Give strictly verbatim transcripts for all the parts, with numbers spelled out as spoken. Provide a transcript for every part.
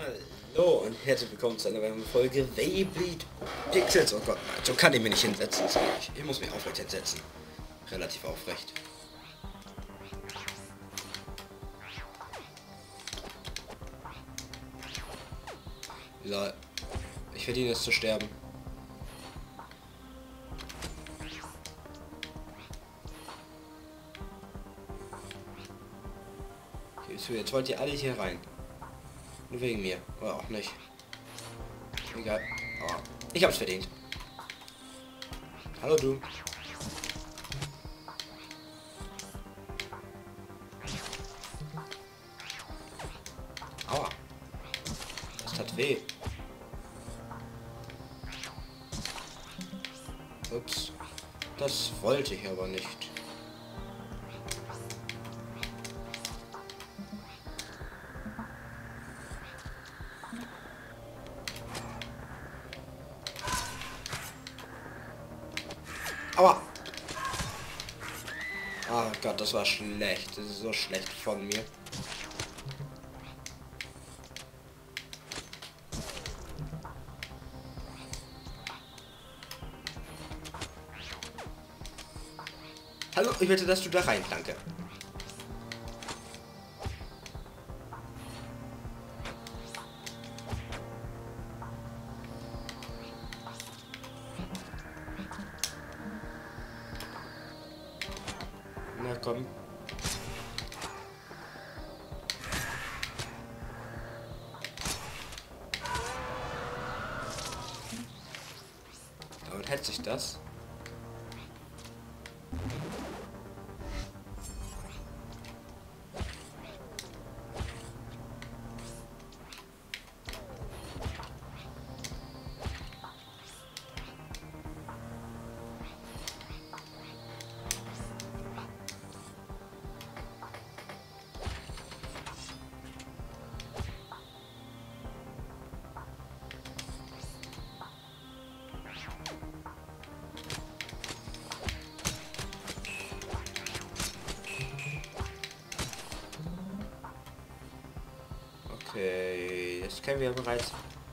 Hallo und herzlich willkommen zu einer weiteren Folge Beyblade Pixels. Oh Gott, nein, so kann ich mich nicht hinsetzen. Ich, ich muss mich aufrecht hinsetzen. Relativ aufrecht. Ja, ich verdiene es zu sterben. Jetzt wollt ihr alle hier rein. Nur wegen mir. Oder auch nicht. Egal. Oh, ich hab's verdient. Hallo du. Aua. Das tat weh. Ups. Das wollte ich aber nicht. Aua! Oh Gott, das war schlecht. Das ist so schlecht von mir. Hallo, ich möchte, dass du da rein, danke. Na komm. Damit hält sich das. Okay, das kennen wir ja bereits.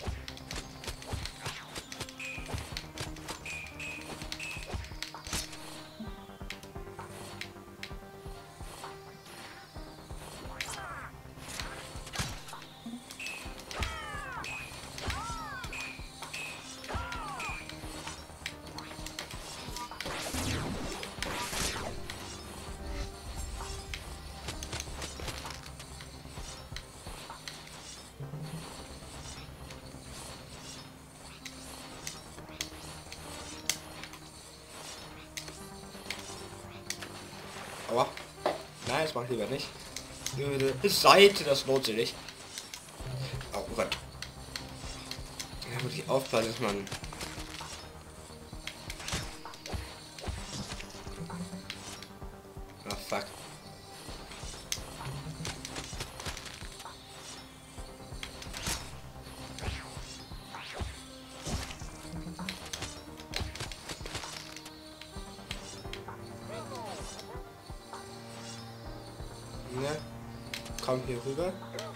Aua. Nein, das mache ich lieber nicht. Seite, das lohnt sich nicht. Oh Gott. Ja, muss ich aufpassen, dass man... Ah, fuck. Ne? Komm hier rüber.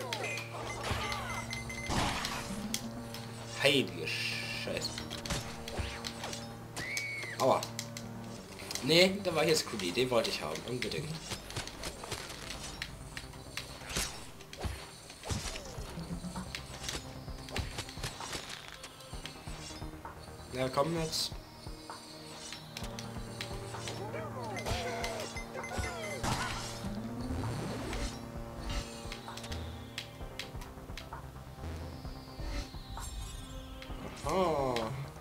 Heilige Scheiße. Aua. Nee, da war hier Scooby. Den wollte ich haben. Unbedingt. Na komm jetzt. Oh.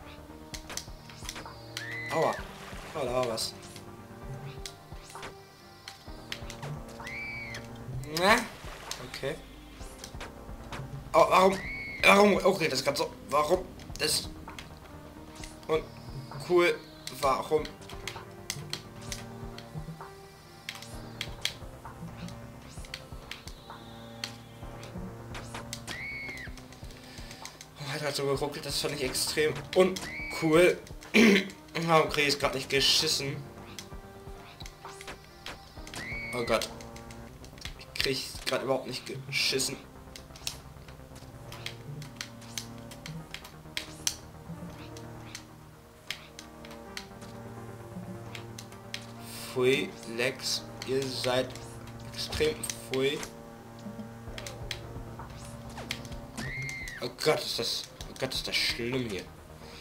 Aua. Oh, da war was. Na? Okay. Oh, warum? Warum? Okay, das ist gerade so. Warum? Das. Und cool. Warum? Hat halt so geruckelt, das fand ich extrem uncool. Warum kriege ich es gerade nicht geschissen? Oh Gott. Ich kriege es gerade überhaupt nicht geschissen. Pfui, Lex, ihr seid extrem pfui. Oh Gott, ist das... Oh Gott, ist das schlimm hier.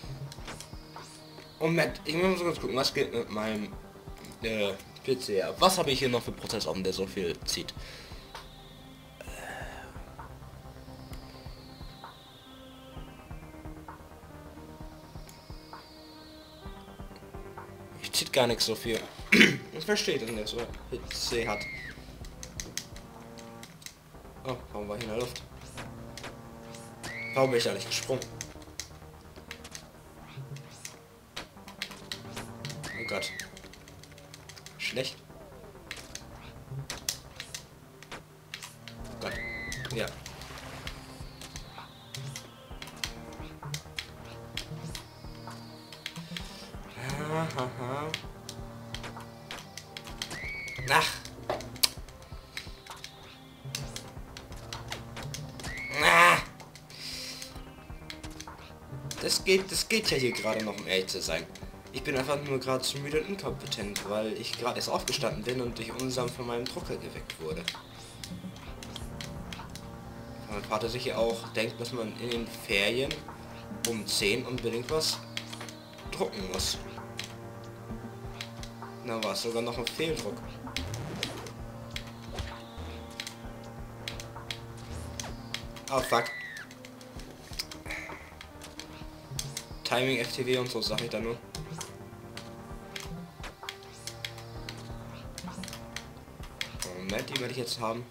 Moment, ich muss kurz gucken, was geht mit meinem äh, P C ab. Was habe ich hier noch für Prozess offen, der so viel zieht? Ich zieht gar nichts so viel. Ich verstehe das nicht, so P C hat. Oh, warum war ich in der Luft? Warum bin ich da nicht gesprungen? Oh Gott. Schlecht. Oh Gott. Ja. Hahaha. Ach. Ah. Das geht, das geht ja hier gerade noch, um ehrlich zu sein. Ich bin einfach nur gerade zu müde und inkompetent, weil ich gerade erst aufgestanden bin und durch Unsamt von meinem Drucker geweckt wurde. Mein Vater sich ja auch denkt, dass man in den Ferien um zehn unbedingt was drucken muss. Na, war es sogar noch ein Fehldruck. Oh fuck. Timing F T W und so sag ich da nur. Moment, die werde ich jetzt haben.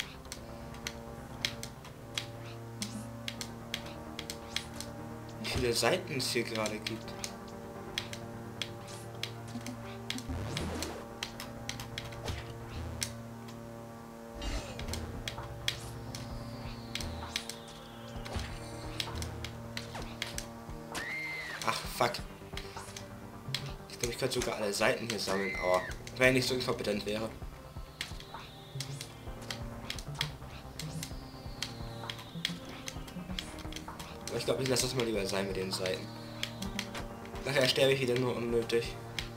Wie viele Seiten es hier gerade gibt. Ach, fuck. Ich glaube, ich könnte sogar alle Seiten hier sammeln, aber wenn ich nicht so inkompetent wäre. Aber ich glaube, ich lasse das mal lieber sein mit den Seiten. Nachher sterbe ich wieder nur unnötig.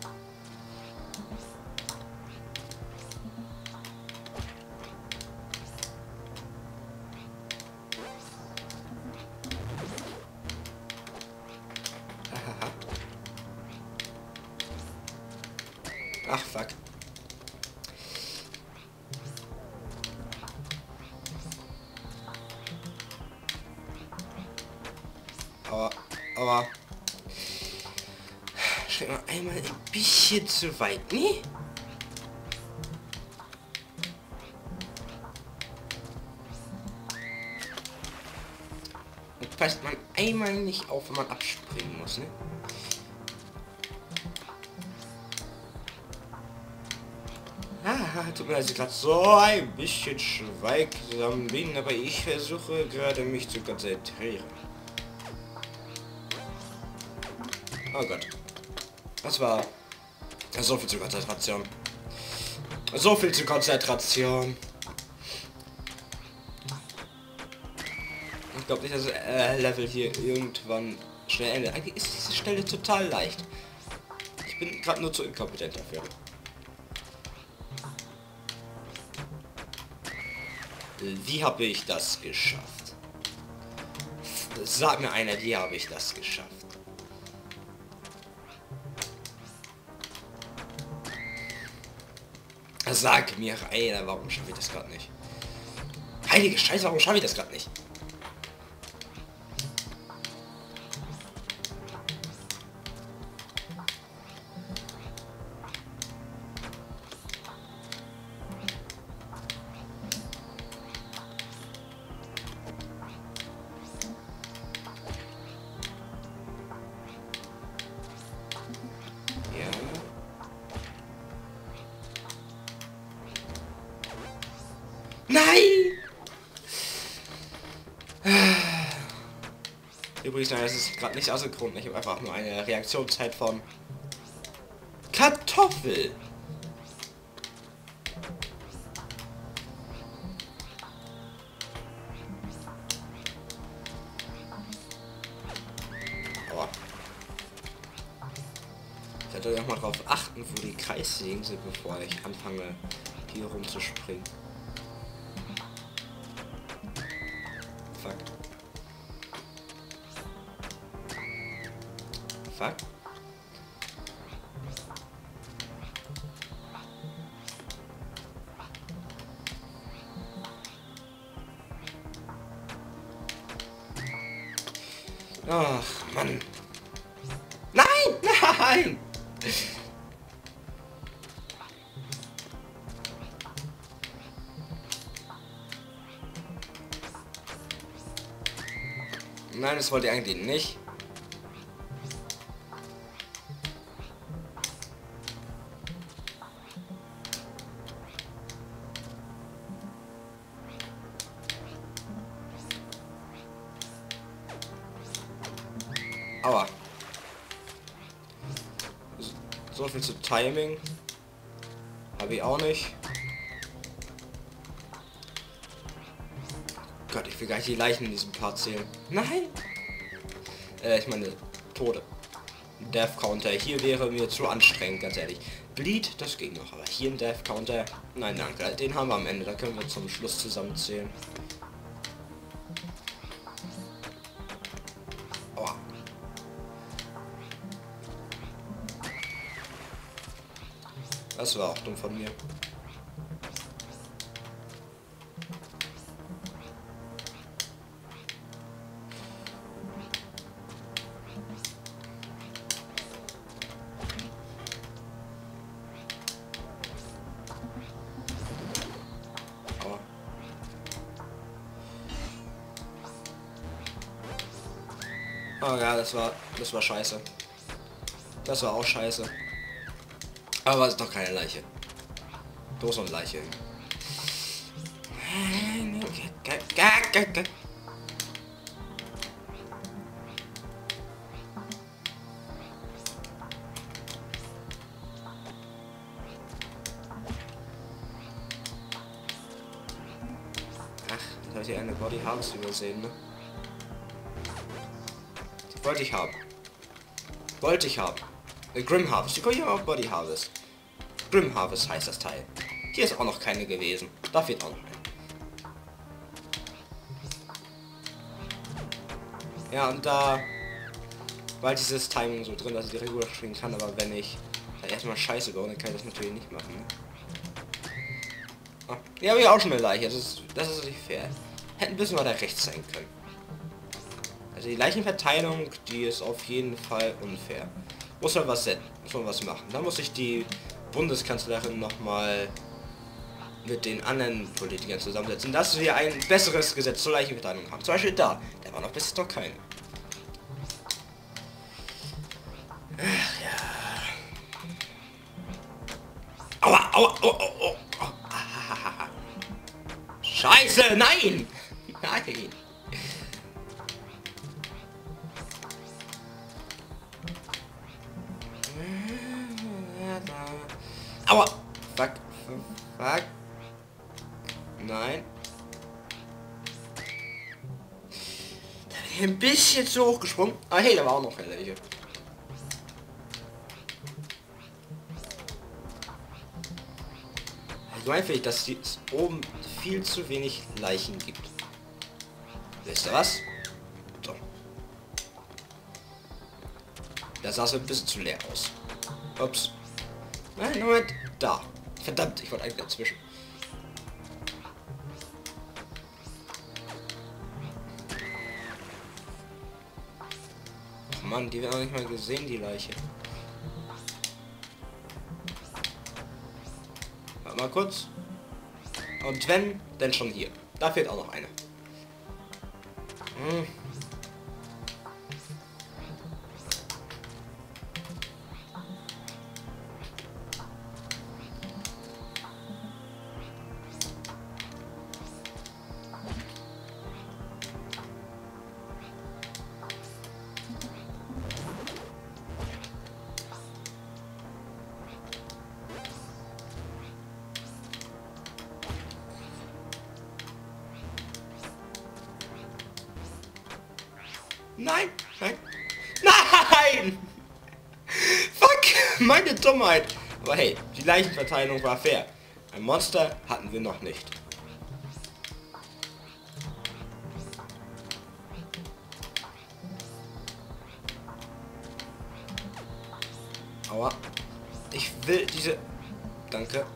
Ach, fuck. Aber, aber... Schreib mal einmal ein bisschen zu weit, ne? Und passt man einmal nicht auf, wenn man abspringen muss, ne? Ah, tut mir leid, dass ich gerade so ein bisschen schweigsam bin, aber ich versuche gerade mich zu konzentrieren. Oh Gott. Das war so viel zu Konzentration. So viel zu Konzentration. Ich glaube nicht, dass äh, Level hier irgendwann schnell endet. Eigentlich ist diese Stelle total leicht. Ich bin gerade nur zu inkompetent dafür. Wie habe ich das geschafft? Sag mir einer, wie habe ich das geschafft? Sag mir einer, warum schaffe ich das gerade nicht? Heilige Scheiße, warum schaffe ich das gerade nicht? Nein! Übrigens, nein, das ist gerade nicht asynchron. Ich habe einfach nur eine Reaktionszeit von Kartoffel. Aber sollte auch mal drauf achten, wo die Kreissägen sind, bevor ich anfange, hier rumzuspringen. Fuck. Fuck. Ach, Mann. Nein, nein! Nein, das wollte ich eigentlich nicht. Aua. So viel zu Timing. Habe ich auch nicht. Gott, ich will gar nicht die Leichen in diesem Part zählen. Nein! Äh, ich meine, Tode. Death Counter. Hier wäre mir zu anstrengend, ganz ehrlich. Bleed, das ging noch, aber hier ein Death Counter. Nein, danke. Den haben wir am Ende. Da können wir zum Schluss zusammenzählen. Aua. Das war auch dumm von mir. Aua. Oh ja, das war, das war scheiße. Das war auch scheiße. Aber es ist doch keine Leiche. Bloß eine Leiche. Ach, jetzt habe ich eine Body Harvest übersehen, ne? Die wollte ich haben. Wollte ich haben. Grim Harvest. Ich gucke hier auf Body Harvest. Grim Harvest heißt das Teil. Hier ist auch noch keine gewesen. Da fehlt auch noch eine. Ja, und da war dieses Timing so drin, dass ich direkt überspringen kann, aber wenn ich da erstmal Scheiße baue, dann kann ich das natürlich nicht machen. Ne? Ah, hier habe ich auch schon eine Leiche. Das ist, das ist nicht fair. Hätten ein bisschen weiter rechts sein können. Also die Leichenverteilung, die ist auf jeden Fall unfair. Muss man was setzen, muss man was machen. Da muss ich die Bundeskanzlerin noch mal mit den anderen Politikern zusammensetzen, dass wir ein besseres Gesetz zur Leichenverteilung haben. Zum Beispiel da, da war noch bis jetzt noch keine. Ach ja. Aua, aua, aua, aua, aua. Ah, Scheiße, nein! Nein! Aua! Fuck. Fuck. Nein. Da bin ich ein bisschen zu hoch gesprungen. Ah hey, da war auch noch eine Leiche. Allgemein finde ich, dass es oben viel zu wenig Leichen gibt. Wisst ihr was? So. Das sah so ein bisschen zu leer aus. Ups. Nein, Moment. Da. Verdammt, ich wollte eigentlich dazwischen. Ach Mann, die werden auch nicht mal gesehen, die Leiche. Warte mal kurz. Und wenn, dann schon hier. Da fehlt auch noch eine. Hm. Nein, nein, nein! Fuck! Meine Dummheit. Aber hey, die Leichenverteilung war fair. Ein Monster hatten wir noch nicht. Aua. Ich will diese... Danke.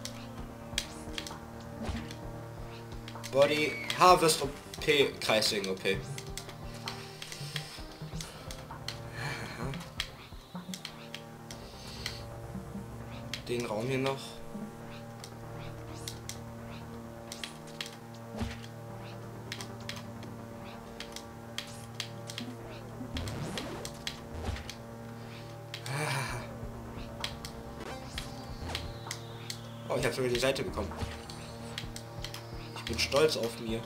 Body Harvest O P, Kreising O P. Den Raum hier noch. Oh, ich habe sogar die Seite bekommen. Ich bin stolz auf mir.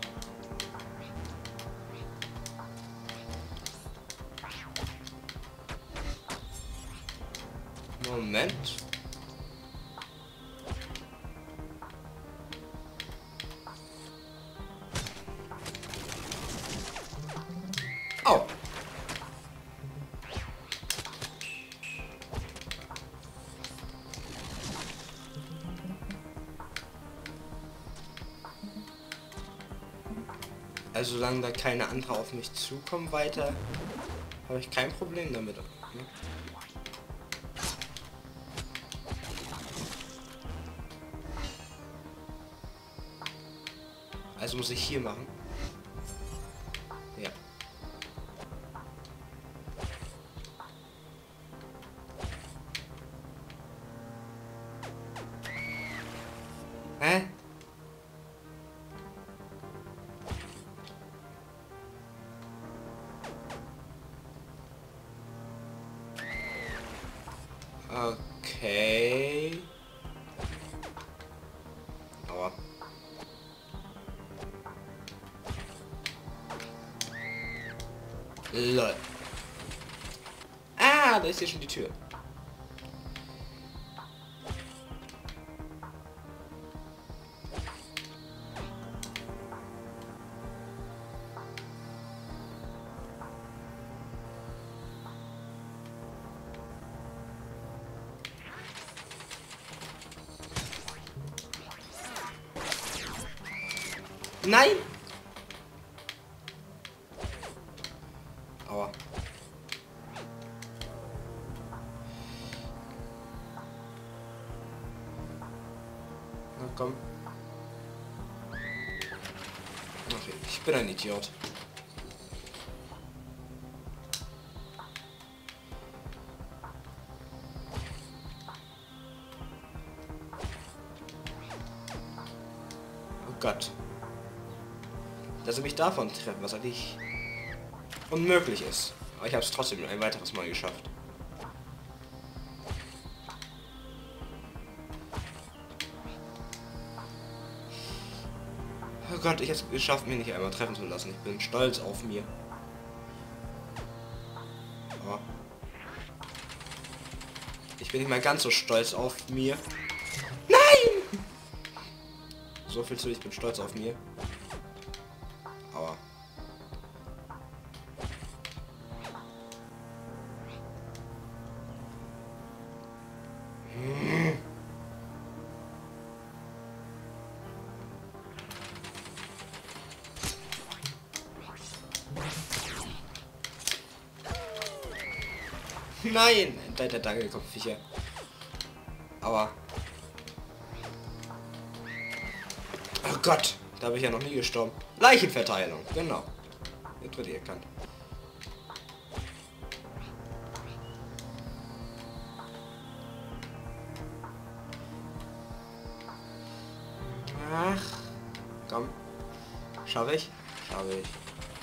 Moment. Oh. Also solange da keine andere auf mich zukommen weiter, habe ich kein Problem damit. Ne? Also muss ich hier machen. Ja. Hä? Okay. Aber lol. Ah, da ist hier schon die Tür. Nein! Aua. Na komm. Okay, ich bin ein Idiot. Oh Gott. Dass er mich davon trefft, was eigentlich unmöglich ist. Aber ich habe es trotzdem ein weiteres Mal geschafft. Oh Gott, ich habe es geschafft, mich nicht einmal treffen zu lassen. Ich bin stolz auf mir. Oh. Ich bin nicht mal ganz so stolz auf mir. Nein! So viel zu, ich bin stolz auf mir. Aua. Hm. Nein! Da der Dangelkopfviecher. Aua. Oh Gott! Da habe ich ja noch nie gestorben. Leichenverteilung, genau. Jetzt wird ihr erkannt. Ach, komm. Schaffe ich? Schaffe ich.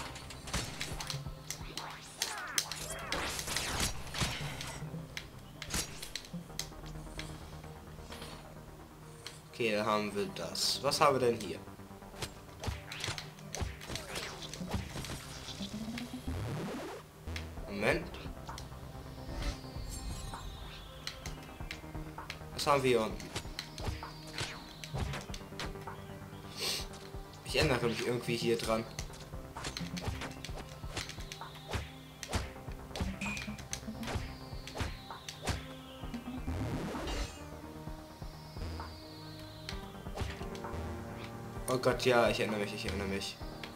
Okay, dann haben wir das. Was haben wir denn hier? Moment. Was haben wir hier unten? Ich ändere mich irgendwie hier dran. Gott, ja, ich erinnere mich, ich erinnere mich.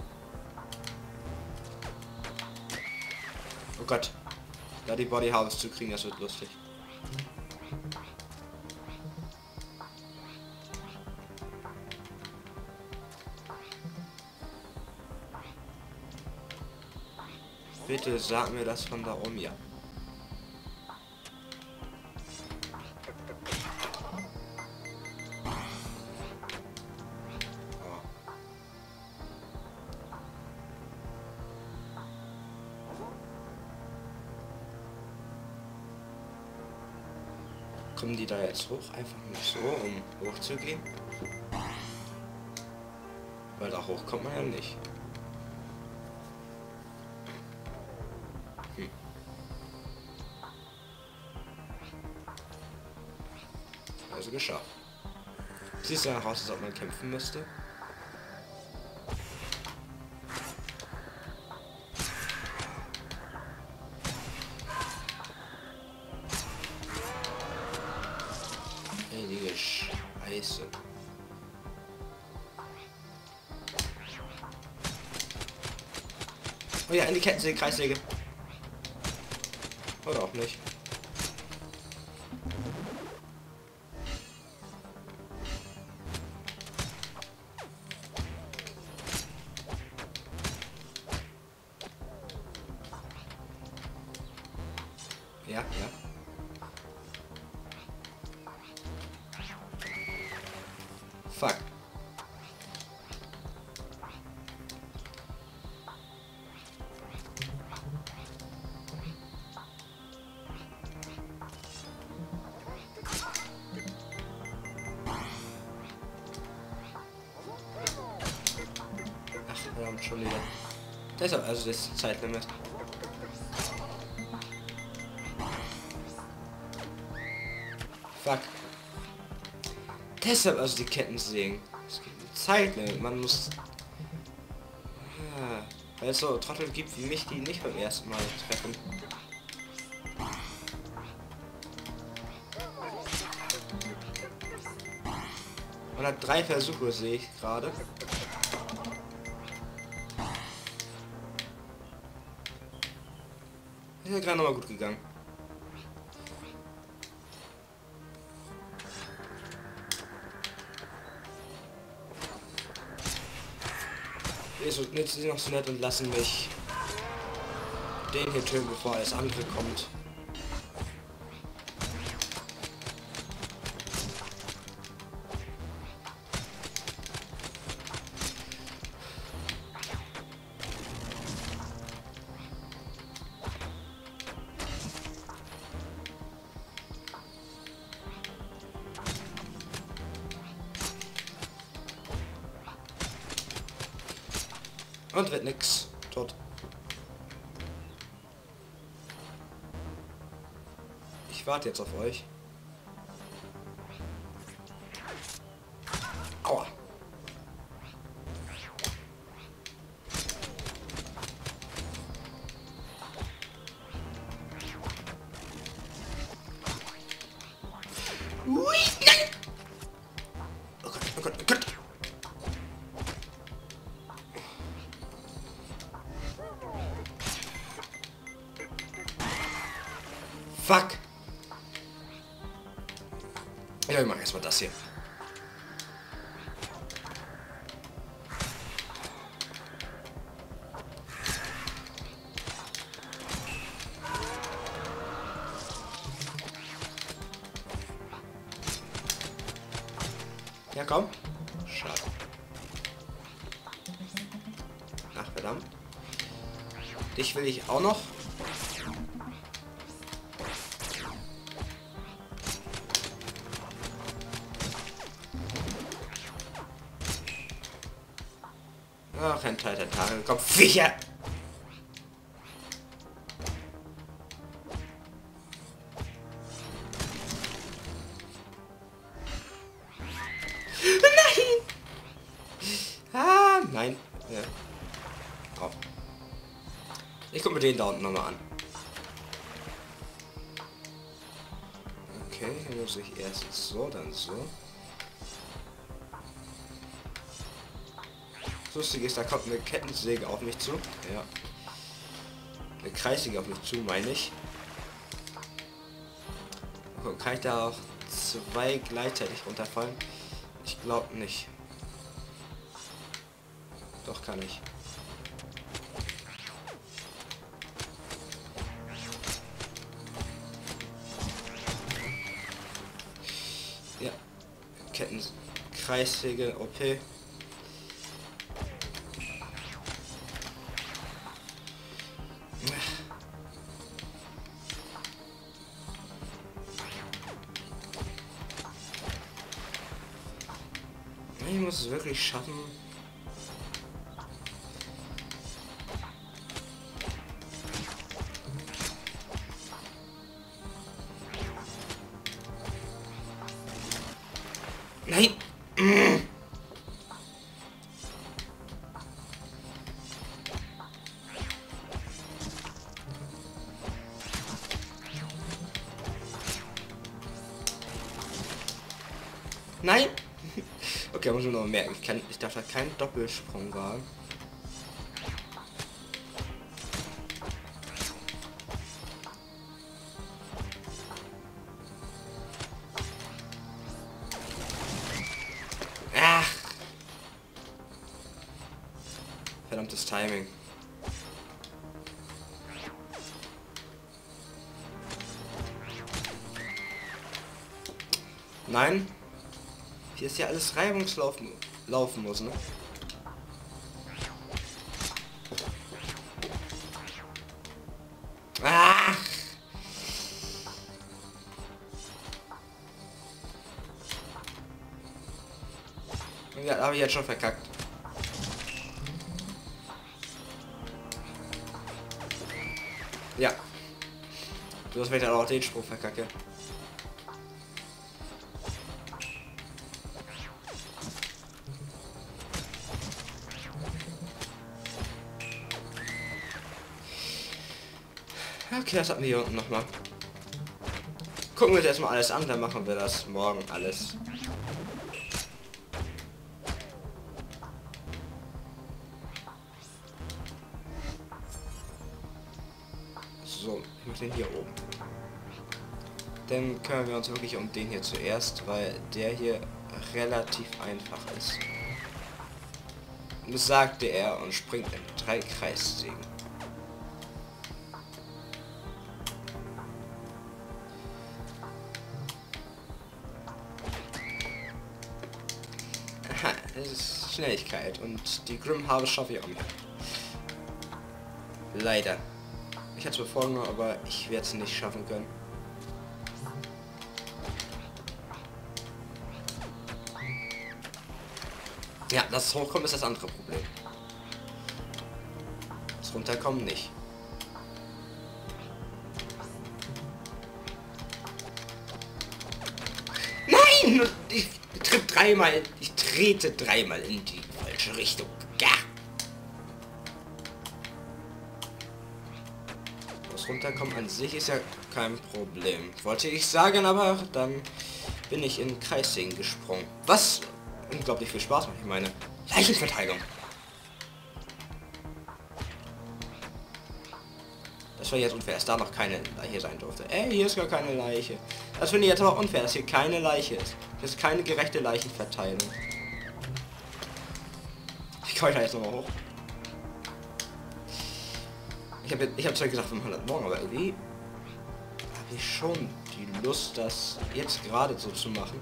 Oh Gott. Da die Body Harvest zu kriegen, das wird lustig. Bitte sag mir das von da oben, ja. Kommen die da jetzt hoch? Einfach nur so, um hochzugehen? Weil da hoch kommt man ja nicht. Hm. Also geschafft. Siehst du ja aus, als ob man kämpfen müsste? Heilige Scheiße. Oh ja, in die Kettensäge, Kreissäge. Oder auch nicht. Ja, ja. Fuck. Ach, verdammt, schon wieder. Deshalb also das Zeitlimit. Fuck. Deshalb also die Kettensägen. Es gibt eine Zeitlimit. Man muss... Ah, weil es so Trottel gibt wie mich, die nicht beim ersten Mal treffen. Man hat drei Versuche, sehe ich gerade. Ist ja gerade nochmal gut gegangen. Ist und jetzt sind noch so nett und lassen mich den hier töten, bevor alles andere kommt. Und wird nix. Tot. Ich warte jetzt auf euch. Aua. Ui, nein! Oh Gott, oh Gott, oh Gott. Fuck! Ja, ich mach erstmal das hier. Ja, komm. Schade. Ach, verdammt. Dich will ich auch noch. Ach, ein Teil der Tage. Komm, Viecher! Nein! Ah, nein. Ja. Oh. Ich gucke mir den da unten nochmal an. Okay, hier muss ich erst so, dann so. Lustig ist, da kommt eine Kettensäge auf mich zu. Ja. Eine Kreissäge auf mich zu, meine ich. Okay, kann ich da auch zwei gleichzeitig runterfallen? Ich glaube nicht. Doch, kann ich. Ja. Ketten... Kreissäge, O P. Ich muss es wirklich schaffen. Nein! Nein! Okay, muss ich noch merken. Ich kann, ich darf da keinen Doppelsprung wagen. Ach! Verdammtes Timing. Nein. Hier ist ja alles reibungslos laufen muss, ne? Ach! Ja, habe ich jetzt schon verkackt. Ja. Du hast vielleicht auch den Sprung verkacke. Okay, das hatten wir hier unten nochmal. Gucken wir uns erstmal alles an, dann machen wir das morgen alles. So, ich muss den hier oben. Dann kümmern wir uns wirklich um den hier zuerst, weil der hier relativ einfach ist. Das sagte er und springt in drei Kreissägen. Aha, das ist Schnelligkeit und die Grim Harvest schaffe ich auch nicht. Leider. Ich hatte es mir vorgenommen, aber ich werde es nicht schaffen können. Ja, das Hochkommen ist das andere Problem. Das Runterkommen nicht. Nein! Ich tritt dreimal. Ich trete dreimal in die falsche Richtung. Ja. Das Runterkommen an sich ist ja kein Problem. Wollte ich sagen, aber dann bin ich in Kreissägen gesprungen. Was unglaublich viel Spaß macht. Ich meine, Leichenverteilung. Das war jetzt unfair, dass da noch keine Leiche sein durfte. Ey, hier ist gar keine Leiche. Das finde ich jetzt aber unfair, dass hier keine Leiche ist. Das ist keine gerechte Leichenverteilung. Ich komme da jetzt nochmal hoch. Ich habe ich hab zwar gesagt fünfhundert morgen, aber irgendwie habe ich schon die Lust, das jetzt gerade so zu machen.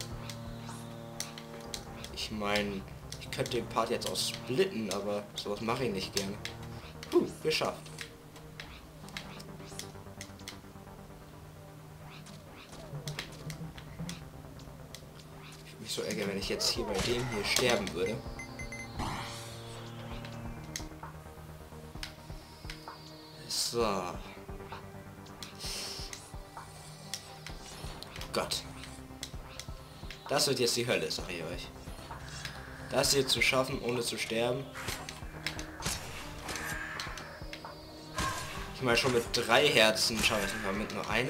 Ich meine, ich könnte den Part jetzt auch splitten, aber sowas mache ich nicht gerne. Puh, geschafft. Ich würde mich so ärgern, wenn ich jetzt hier bei dem hier sterben würde. So. Gott. Das wird jetzt die Hölle, sag ich euch. Das hier zu schaffen, ohne zu sterben. Ich meine, schon mit drei Herzen schaffe ich nicht mal mit nur einem.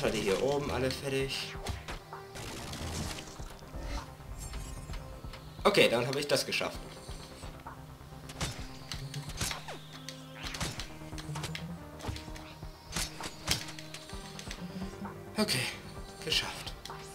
Schalter hier oben alle fertig. Okay, dann habe ich das geschafft. Okay, geschafft.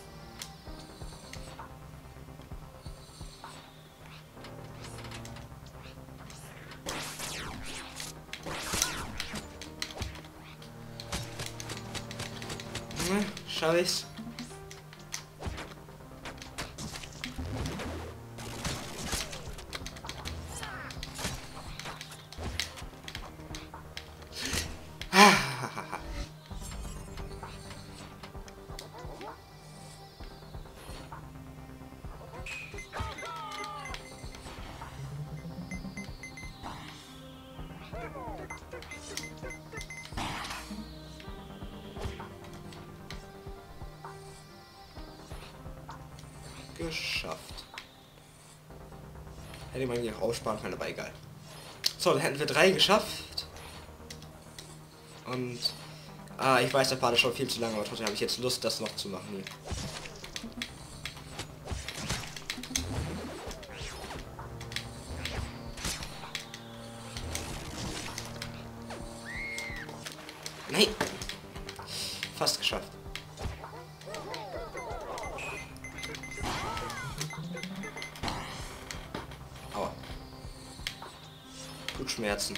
Hm, schaffe ich's? Geschafft. Hätte man hier auch aussparen können, aber egal. So, dann hätten wir drei geschafft. Und... Ah, ich weiß, der Part ist schon viel zu lange, aber trotzdem habe ich jetzt Lust, das noch zu machen hier. Nein! Fast geschafft. Aua. Tut Schmerzen.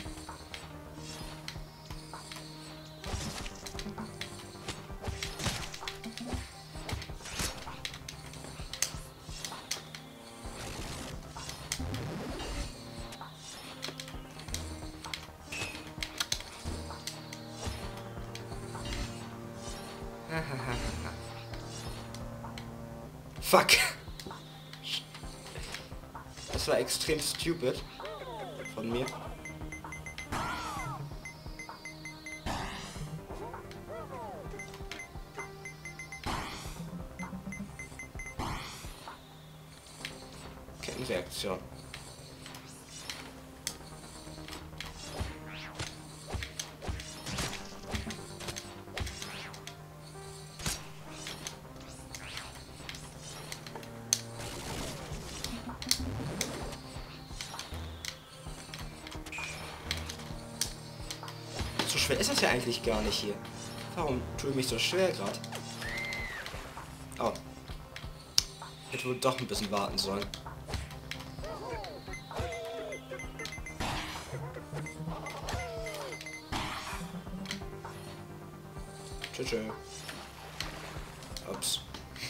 Fuck. Das war extrem stupid von mir. Kettenreaktion. So schwer ist das ja eigentlich gar nicht hier. Warum tue ich mich so schwer gerade? Oh. Hätte wohl doch ein bisschen warten sollen. Tschüss. Ups.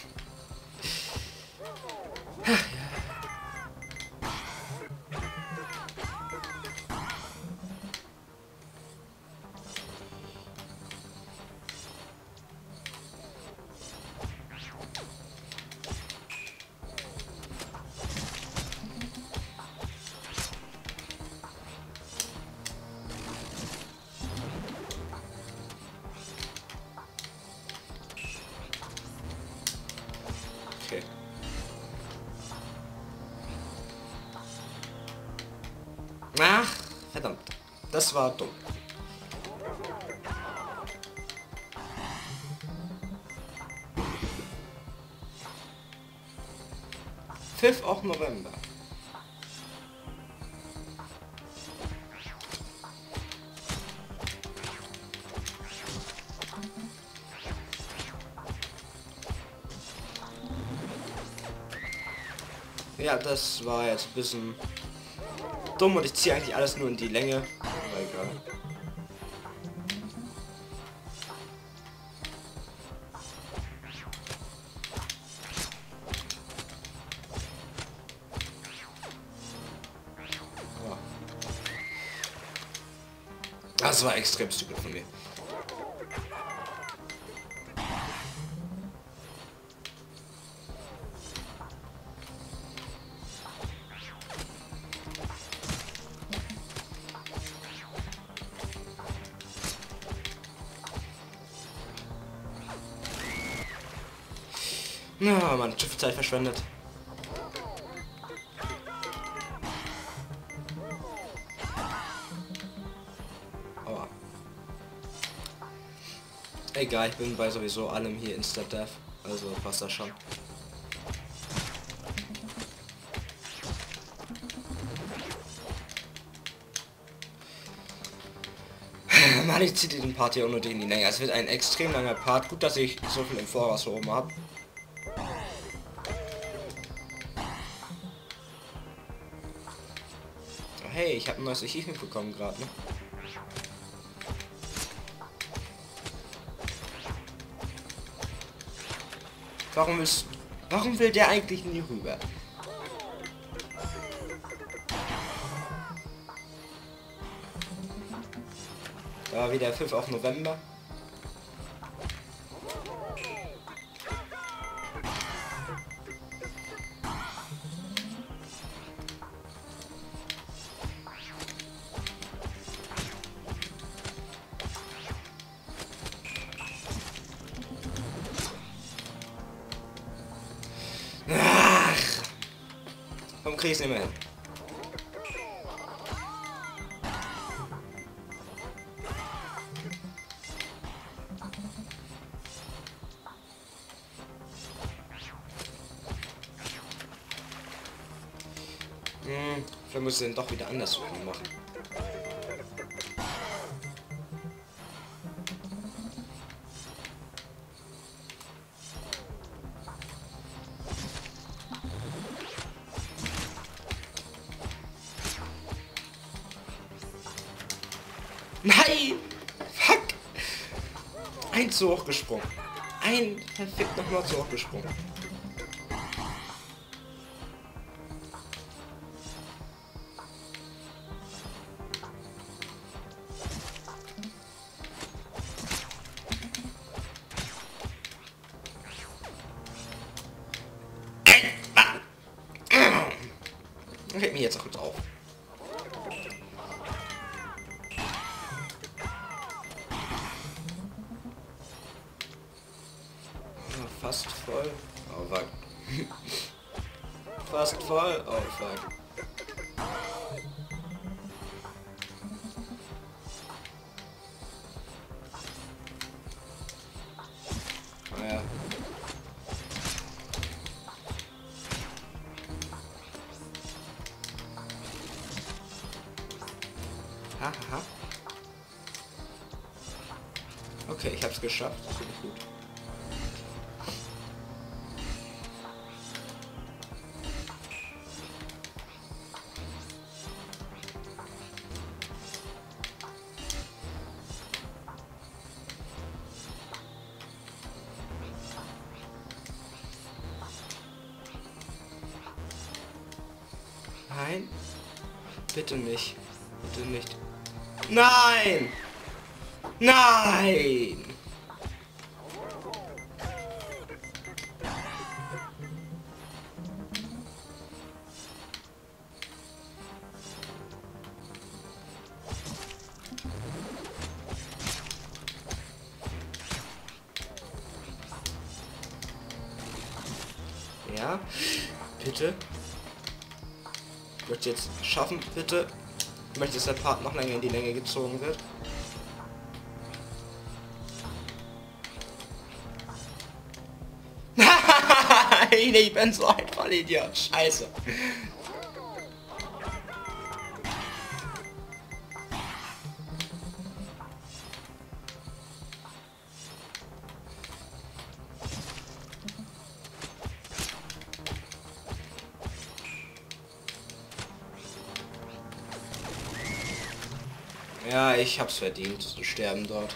Okay. Ach, verdammt. Das war dumm. fünfter auch November. Ja, das war jetzt ein bisschen dumm und ich ziehe eigentlich alles nur in die Länge. Aber egal. Oh. Das war extrem stupid von mir. Na, man, Zeit verschwendet. Aua. Egal, ich bin bei sowieso allem hier Insta-Death. Also passt das schon. Mann, ich ziehe den Part hier unnötig in die Länge. Es wird ein extrem langer Part. Gut, dass ich so viel im Voraus oben habe. Hey, ich habe ein neues Achievement bekommen gerade, ne? Warum willst, warum will der eigentlich nie rüber? Da war wieder fünf auf November. Ach, warum krieg ich's nicht mehr hin? Hm, vielleicht muss ich den doch wieder anders machen. Nein! Fuck! Ein zu hoch gesprungen. Ein perfekt nochmal zu hoch gesprungen. Hält mich jetzt auch gut auf. Fast voll. Oh fuck. Fast voll. Oh fuck. Naja. Haha. Okay, ich hab's geschafft. Das finde ich gut. Nein. Bitte nicht. Bitte nicht. Nein! Nein! Ja, bitte. Ich möchte jetzt schaffen, bitte. Ich möchte, dass der Part noch länger in die Länge gezogen wird. Nein, ich bin so ein Vollidiot. Scheiße. Ja, ich hab's verdient zu sterben dort.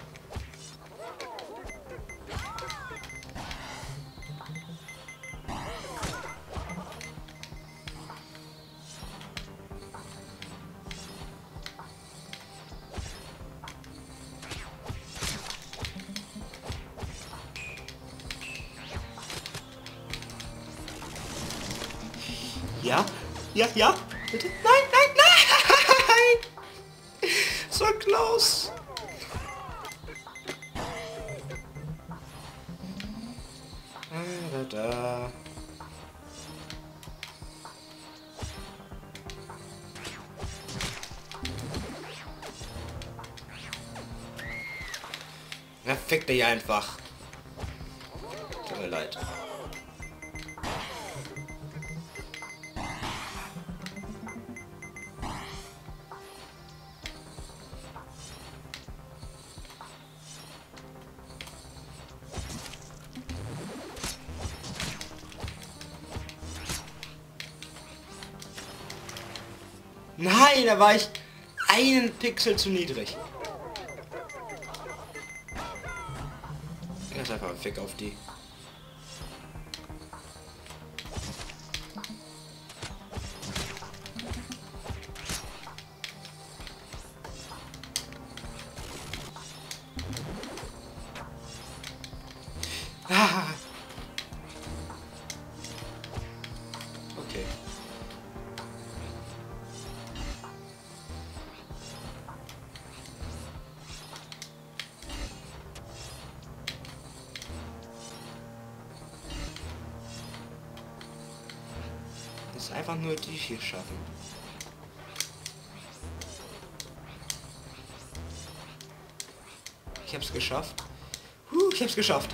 Ja, ja, ja, bitte. Nein, nein, nein! So close. Ah, da, da. Ja, fick dich einfach. Tut mir leid. Nein, da war ich einen Pixel zu niedrig. Jetzt einfach ein Fick auf die. Ah. Okay. Das ist einfach nur die hier schaffen. Ich hab's geschafft. Huh, ich hab's geschafft.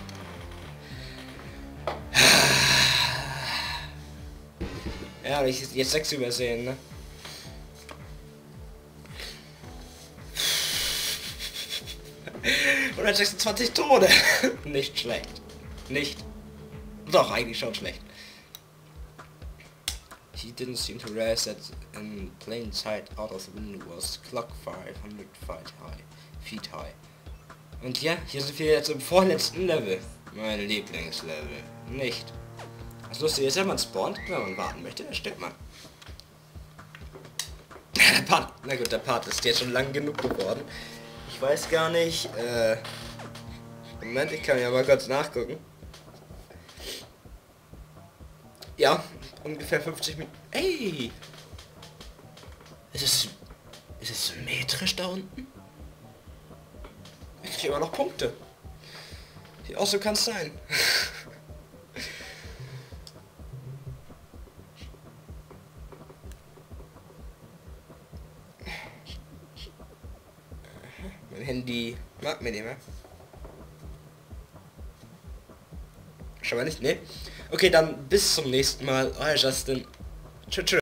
Ja, aber ich jetzt sechs übersehen, ne? hundertsechsundzwanzig Tode. Nicht schlecht. Nicht. Doch, eigentlich schon schlecht. He didn't seem to realize that in plain sight out of the window was clock five hundred feet high. Feet high. Und ja, hier sind wir jetzt im vorletzten Level. Mein Lieblingslevel. Nicht. Das Lustige ist, wenn man spawnt, wenn man warten möchte, dann stirbt man. Der Part, na gut, der Part ist jetzt schon lang genug geworden. Ich weiß gar nicht, äh... Moment, ich kann ja mal kurz nachgucken. Ja, ungefähr fünfzig Minuten. Ey! Ist es... Ist es symmetrisch da unten? Ich kriege immer noch Punkte. Die auch so kann es sein. Mein Handy mag mir nicht mehr. Schon mal nicht, ne? Okay, dann bis zum nächsten Mal. Euer Justin. Tschüss.